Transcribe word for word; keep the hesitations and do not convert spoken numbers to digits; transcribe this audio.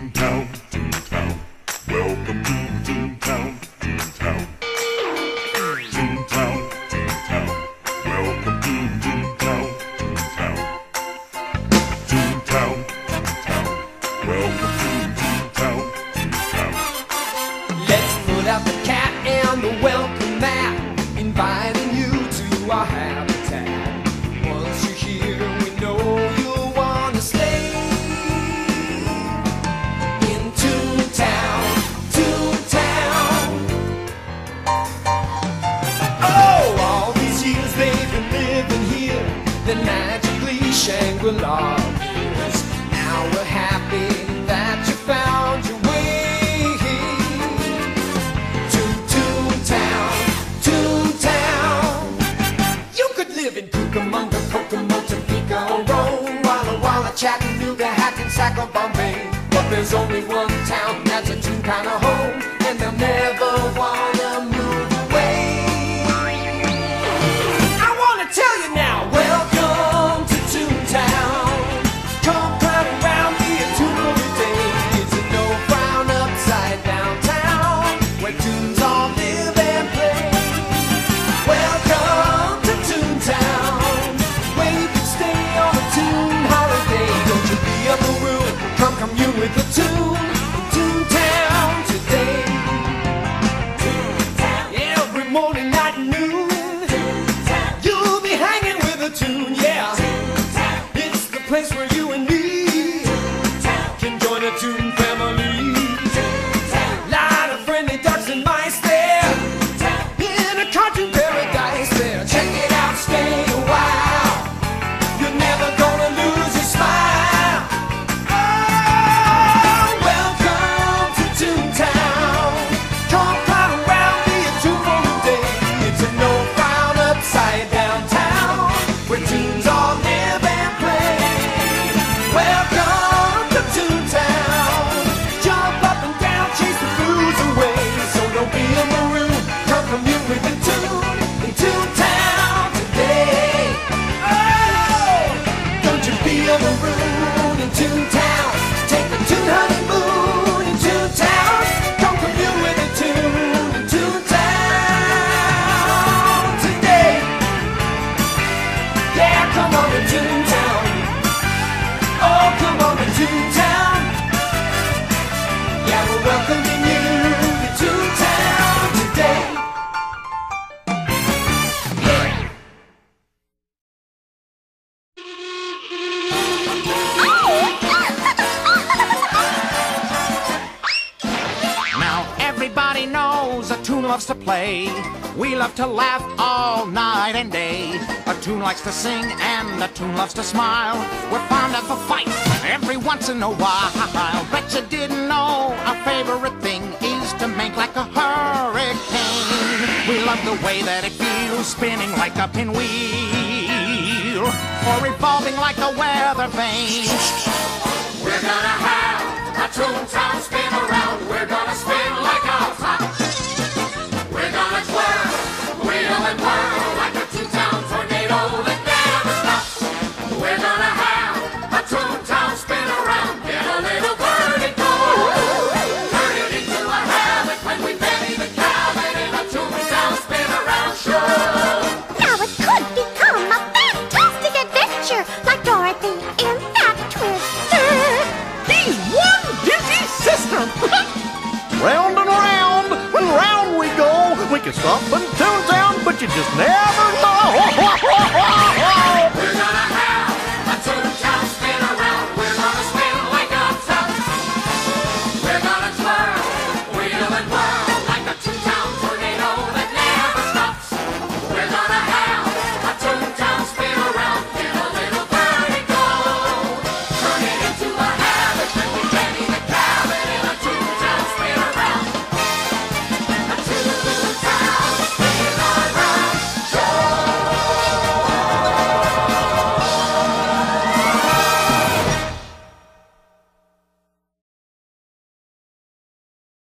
Toontown, Toontown. Welcome to Toontown, Toontown. Toontown, Toontown. Welcome to Toontown, Toontown. Toontown, Toontown. Welcome to Toontown, Toontown. Let's put out the cat and the welcome mat, inviting you to our habitat. Once you're here, we know you'll want to stay in Toontown, Toontown. Oh, all these years they've been living here, the magically Shangri-La appears. Now we're happy that you found your way to Toontown, Toontown. You could live in Cucamonga, Kokomo, Topeka, or Rome, Walla Walla, Chattanooga, Hackensack, or Bombay. But there's only one town that's a toon kind of home, and they'll never wanna move away. I wanna tell you now, welcome to Toontown. Come clown around me a toon every day. It's a no frown upside down town where toons all live and play. Welcome to Toontown, where you can stay on a toon holiday. Don't you be on the room, come commune with the toon in Toontown today. Every morning, night, and noon, you'll be hanging with a toon, yeah. It's the place where you and me can join a toon family. Lot of friendly ducks and mice there, in a cartoon paradise there. Check it out, stay a while. You're never gonna lose your smile. Oh, welcome to Toontown. Come clown around me a toon for a day. It's a no frown upside down town where toons all live and play. Welcome to Toontown. Jump up and down, chase the blues away. So don't be a maroon, come commune with the toon in Toontown today. Oh, don't you be a maroon in Toontown. Take the toon honeymoon in Toontown. Come commune with the toon in Toontown today. Yeah, come on to Toontown. Oh, come on to Toontown. Yeah, we're welcoming you to Toontown today. Now everybody knows a toon loves to play. We love to laugh all night and day. A toon likes to sing and a toon loves to smile. We're fond of a fight every once in a while. Bet you didn't know our favorite thing is to make like a hurricane. We love the way that it feels, spinning like a pinwheel, or revolving like a weather vane. We're gonna have a Toontown spin around. We're gonna spin like a top. We're gonna twirl, wheel and whirl like a Toontown tornado that never stops. We're gonna have a Toontown spin around. Get a little vertigo. Turn it into a habit when we Benny the Cabin in a Toontown spin around show. Now it could become a fantastic adventure, like Dorothy in that twister. He's one dizzy system. Round and round and round we go. We can stop in Toontown, but you just never know.